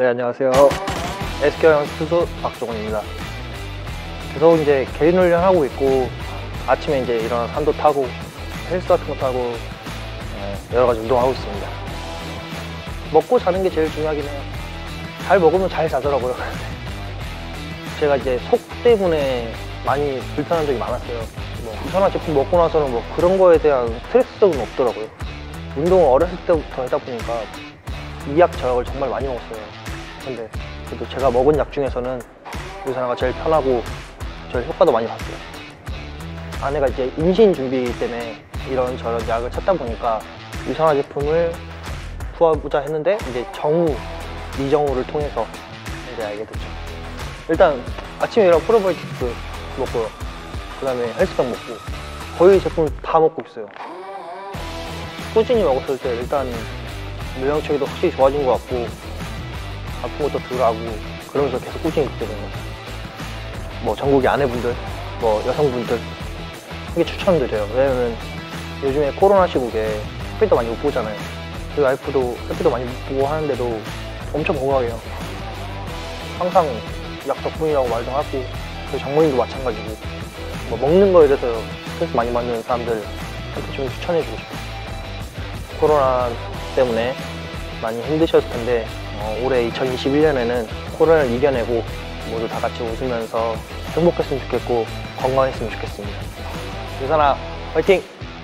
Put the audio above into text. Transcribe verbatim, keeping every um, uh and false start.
네, 안녕하세요. 에스케이형 투수 박종훈입니다. 계속 이제 개인 훈련 하고 있고, 아침에 이제 일어나서 산도 타고 헬스 같은 거 타고 여러 가지 운동하고 있습니다. 먹고 자는 게 제일 중요하긴 해요. 잘 먹으면 잘 자더라고요. 제가 이제 속 때문에 많이 불편한 적이 많았어요. 뭐 이산화 제품 먹고 나서는 뭐 그런 거에 대한 스트레스는 없더라고요. 운동을 어렸을 때부터 하다 보니까 이약 저약을 정말 많이 먹었어요. 근데 그래도 제가 먹은 약 중에서는 유산화가 제일 편하고 제일 효과도 많이 봤어요. 아내가 이제 임신 준비 때문에 이런 저런 약을 찾다 보니까 유산화 제품을 구하고자 했는데 이제 정우, 이정우를 통해서 이제 알게 됐죠. 일단 아침에 일어나 프로바이오틱스 먹고요. 그 다음에 헬스팩 먹고 거의 제품 다 먹고 있어요. 꾸준히 먹었을 때 일단 면역체계도 확실히 좋아진 것 같고 아픈 것도 덜하고 그러면서 계속 꾸준히 먹게 된 거죠. 뭐 전국의 아내분들, 뭐 여성분들 크게 추천드려요. 왜냐면 요즘에 코로나 시국에 햇빛도 많이 못 보잖아요. 저희 와이프도 햇빛도 많이 못 보고 하는데도 엄청 건강해요. 항상 약 덕분이라고 말도 하고 저희 장모님도 마찬가지고 뭐 먹는 거에 대해서 스트레스 많이 받는 사람들한테 좀 추천해주고 싶어요. 코로나 때문에 많이 힘드셨을 텐데 어, 올해 이천이십일 년에는 코로나를 이겨내고 모두 다 같이 웃으면서 행복했으면 좋겠고 건강했으면 좋겠습니다. 유산아 화이팅!